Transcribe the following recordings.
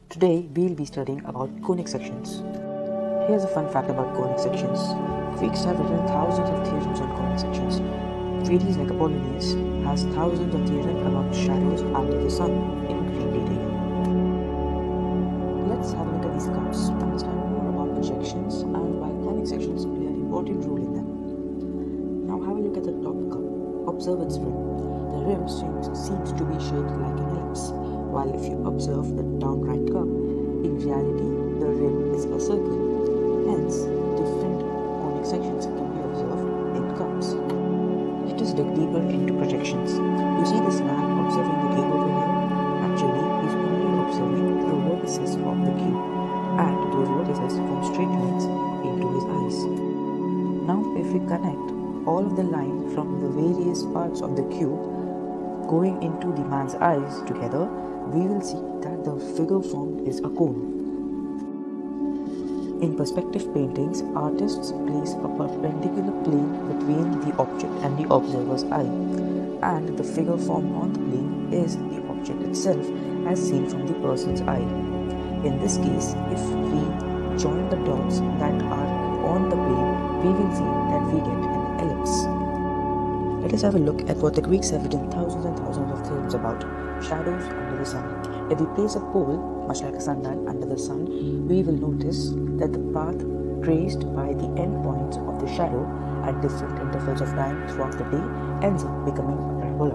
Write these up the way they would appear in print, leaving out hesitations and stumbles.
Today we'll be studying about conic sections. Here's a fun fact about conic sections. Greeks have written thousands of theorems on conic sections. Treatises like Apollonius has thousands of theorems about shadows under the sun in great detail. Let's have a look at these curves to understand more about projections and why conic sections play an important role in them. Now have a look at the top curve. Observe its rim. The rim seems to be shaped like an ellipse, while if you observe the downright curve, in reality the rim is a circle. Hence, different conic sections can be observed in curves. Let us dig deeper into projections. You see this man observing the cube over here? Actually, he's only observing the vertices of the cube, and those vertices form straight lines into his eyes. Now, if we connect all of the line from the various parts of the cube going into the man's eyes together, we will see that the figure formed is a cone. In perspective paintings, artists place a perpendicular plane between the object and the observer's eye, and the figure formed on the plane is the object itself as seen from the person's eye. In this case, if we join the dots that are on the plane, we will see that we get an ellipse. Let us have a look at what the Greeks have written thousands and thousands of theorems about shadows under the sun. If we place a pole, much like a sundial, under the sun, we will notice that the path traced by the endpoints of the shadow at different intervals of time throughout the day ends up becoming a parabola.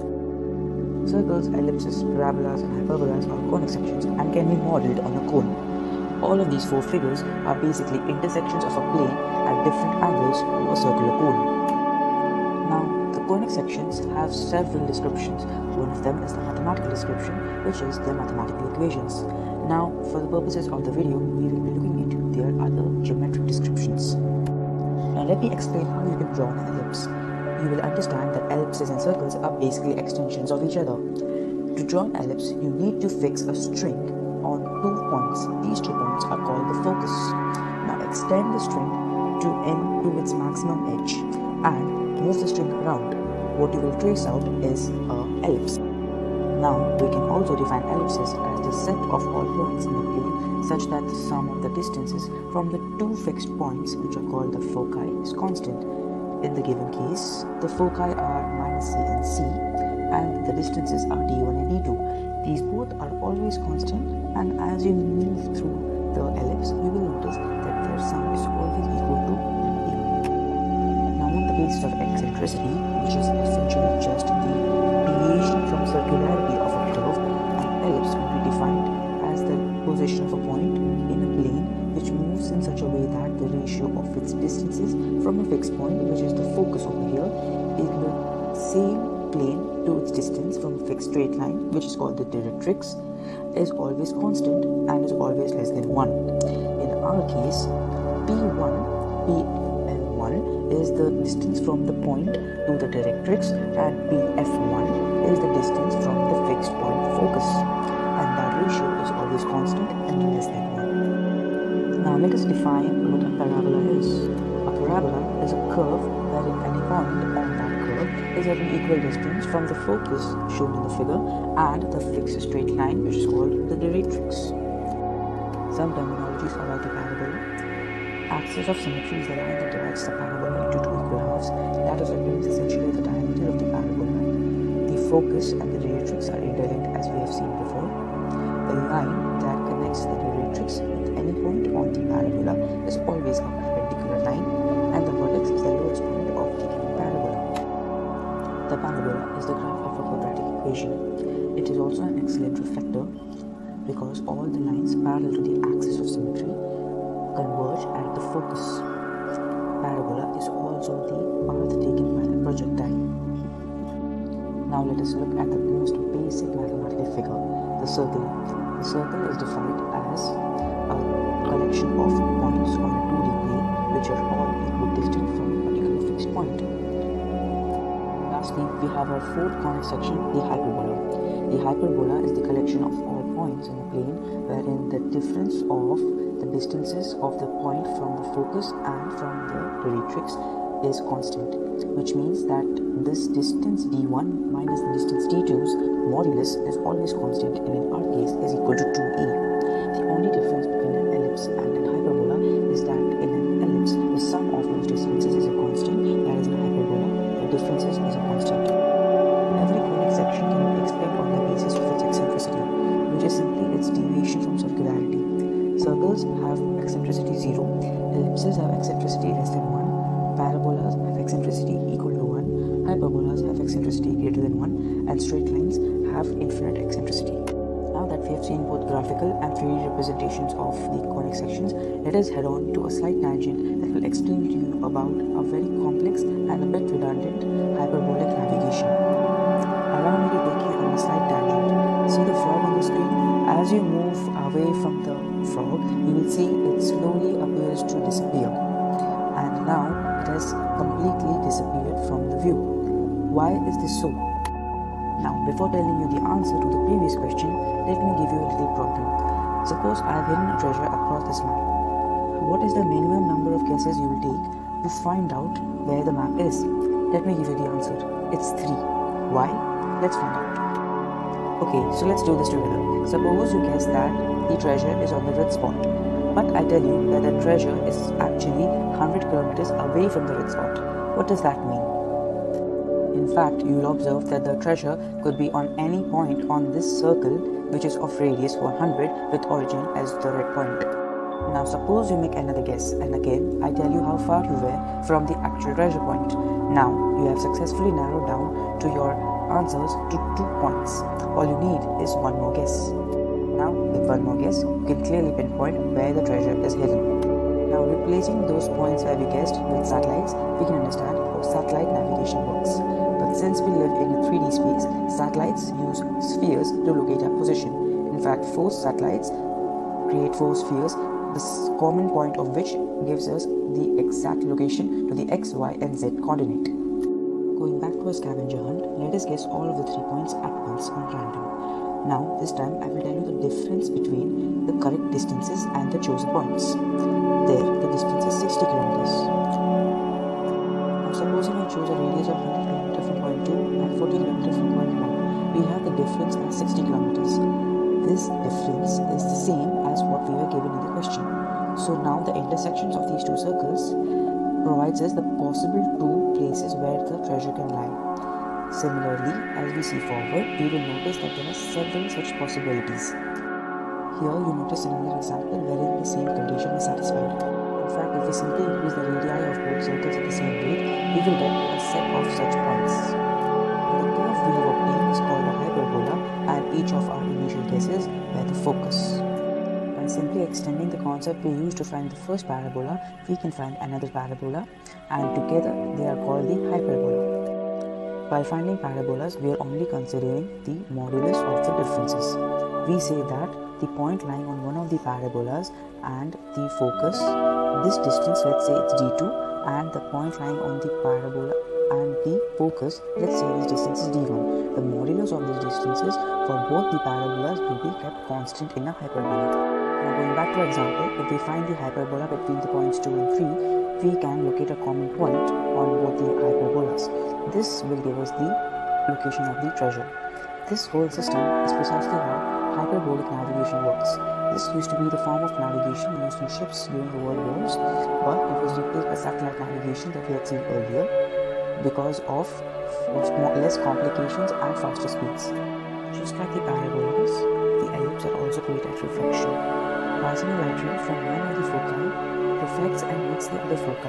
Circles, ellipses, parabolas, and hyperbolas are conic sections and can be modeled on a cone. All of these four figures are basically intersections of a plane at different angles to a circular cone. Now, the conic sections have several descriptions. One of them is the mathematical description, which is their mathematical equations. Now, for the purposes of the video, we will be looking into their other geometric descriptions. Now, let me explain how you can draw an ellipse. You will understand that ellipses and circles are basically extensions of each other. To draw an ellipse, you need to fix a string on 2 points. These 2 points are called the focus. Now, extend the string to its maximum edge and move the string around. What you will trace out is an ellipse. Now, we can also define ellipses as the set of all points in the plane such that the sum of the distances from the 2 fixed points, which are called the foci, is constant. In the given case, the foci are minus C and C, and the distances are D1 and D2. These both are always constant, and as you move through the ellipse, you will notice that their sum is always equal to A. Now, on the basis of eccentricity, which is essentially just the deviation from circularity of a curve, an ellipse will be defined as the position of a point in a plane which moves in such a way that the ratio of its distances from a fixed point, which is the focus over here, in the same plane to its distance from a fixed straight line, which is called the directrix, is always constant and is always less than 1. In our case, P1 is the distance from the point to the directrix, and Pf1 is the distance from the fixed point focus, and that ratio is always constant and less than 1. Now let us define what a parabola is. A parabola is a curve wherein any point on that curve is at an equal distance from the focus shown in the figure and the fixed straight line, which is called the directrix. Some terminologies about the parabola. Axis of symmetry is the line that divides the parabola into 2 equal halves. That is essentially the diameter of the parabola. The focus and the directrix are interlinked as we have seen before. The line that connects the directrix with any point on the parabola is always a perpendicular line, and the vertex is the lowest point of the given parabola. The parabola is the graph of a quadratic equation. It is also an excellent reflector because all the lines parallel to the axis of symmetry converge at the focus. Parabola is also the path taken by the projectile. Now let us look at the most basic mathematical figure, the circle. The circle is defined as a collection of points on a 2D plane which are all equidistant from a particular fixed point. Lastly, we have our fourth conic section, the hyperbola. The hyperbola is the collection of all points in a plane wherein the difference of the distances of the point from the focus and from the directrix is constant, which means that this distance d1 minus the distance d2's modulus is always constant, and in our case is equal to 2a. simply its deviation from circularity. Circles have eccentricity 0, ellipses have eccentricity less than 1, parabolas have eccentricity equal to 1, hyperbolas have eccentricity greater than 1, and straight lines have infinite eccentricity. Now that we have seen both graphical and 3D representations of the conic sections, let us head on to a slight tangent that will explain to you about a very complex and a bit redundant hyperbolic navigation. Allow me to take you on a slight tangent. See the frog on the screen? As you move away from the frog, you will see it slowly appears to disappear. And now it has completely disappeared from the view. Why is this so? Now, before telling you the answer to the previous question, let me give you a little problem. Suppose I have hidden a treasure across this map. What is the minimum number of guesses you will take to find out where the map is? Let me give you the answer. It's 3. Why? Let's find out. Okay, so let's do this together. Suppose you guess that the treasure is on the red spot, but I tell you that the treasure is actually 100 kilometers away from the red spot. What does that mean? In fact, you will observe that the treasure could be on any point on this circle, which is of radius 100 with origin as the red point. Now suppose you make another guess, and again I tell you how far you were from the actual treasure point. Now you have successfully narrowed down to your answers to 2 points. All you need is one more guess. Now with one more guess, you can clearly pinpoint where the treasure is hidden. Now replacing those points where we guessed with satellites, we can understand how satellite navigation works. But since we live in a 3D space, satellites use spheres to locate our position. In fact, 4 satellites create 4 spheres, the common point of which gives us the exact location to the x, y and z coordinate. Going back to a scavenger hunt, let us guess all of the 3 points at once on random. Now, this time I will tell you the difference between the correct distances and the chosen points. There, the distance is 60 kilometers. Now, supposing I choose a radius of 100 km from point 2 and 40 km from point 1, we have the difference as 60 kilometers. This difference is the same as what we were given in the question. So now the intersections of these 2 circles provides us the possible 2 places where the treasure can lie. Similarly, as we see forward, we will notice that there are several such possibilities. Here you notice another example wherein the same condition is satisfied. In fact, if we simply increase the radii of both circles at the same rate, we will get a set of such points. The curve we have obtained is called a hyperbola, and each of our initial guesses were the focus. By simply extending the concept we used to find the first parabola, we can find another parabola, and together they are called the hyperbola. While finding parabolas, we are only considering the modulus of the differences. We say that the point lying on one of the parabolas and the focus, this distance, let's say it's d2, and the point lying on the parabola and the focus, let's say this distance is d1. The modulus of these distances for both the parabolas will be kept constant in a hyperbola. Now going back to our example, if we find the hyperbola between the points 2 and 3, we can locate a common point on both the hyperbolas. This will give us the location of the treasure. This whole system is precisely how hyperbolic navigation works. This used to be the form of navigation used in ships during the world wars, but it was replaced by satellite navigation that we had seen earlier because of less complications and faster speeds. Just like the parabolas, the ellipse are also great at reflection. Passing a light ray from one of the foci reflects and meets the other foci.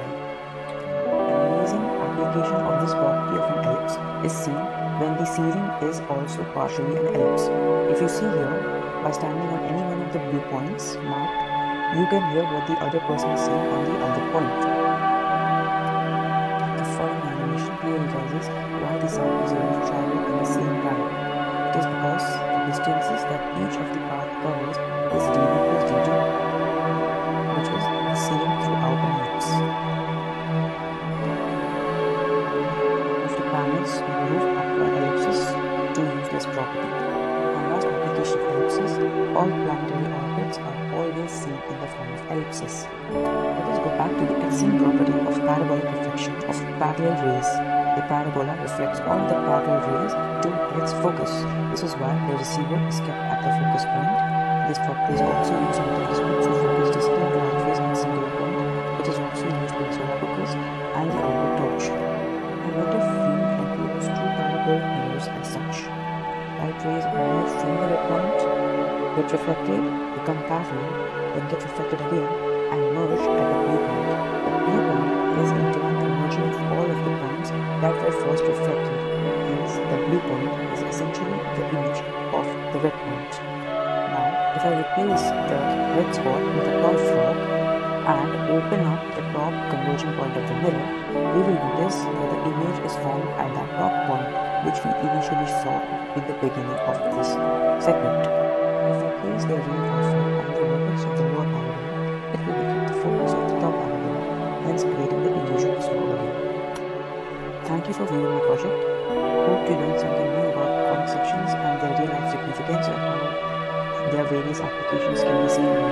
An amazing application of this property of an ellipse is seen when the ceiling is also partially an ellipse. If you see here, by standing on any one of the blue points marked, you can hear what the other person is saying on the other point. The following animation clearly tells us why the sound is able to travel in the same time. It is because the distances that each of the path covers is d1 plus d2, which is the same throughout an ellipse. Panels move up to ellipses to use this property. On last application of ellipses, all planetary orbits are always seen in the form of ellipses. Let us go back to the excellent property of parabolic reflection of parallel rays. The parabola reflects all the parallel rays to its focus. This is why the receiver is kept at the focus point. This property is also used in telescopes to focus distant light rays at a single point. It is also used with solar focus and the outward torch. What if we include 2 parabolic mirrors as such? Light rays move from the red point, but get reflected, become parallel, then get reflected again, and merge at the blue point. The blue point is in turn the merging of all of the points that were first reflected. Hence, the blue point is essentially the image of the red point. Now, if I replace the red spot with a curved frog and open up the top converging point of the mirror, we will notice that the image is formed at that top point which we initially saw in the beginning of this segment. If I place the real cursor on the vertex of the lower parabola, it will become the focus of the top parabola, hence creating the illusion of smaller. Thank you for viewing my project. Hope you learned something new about conic sections and their real life significance and how their various applications can be seen in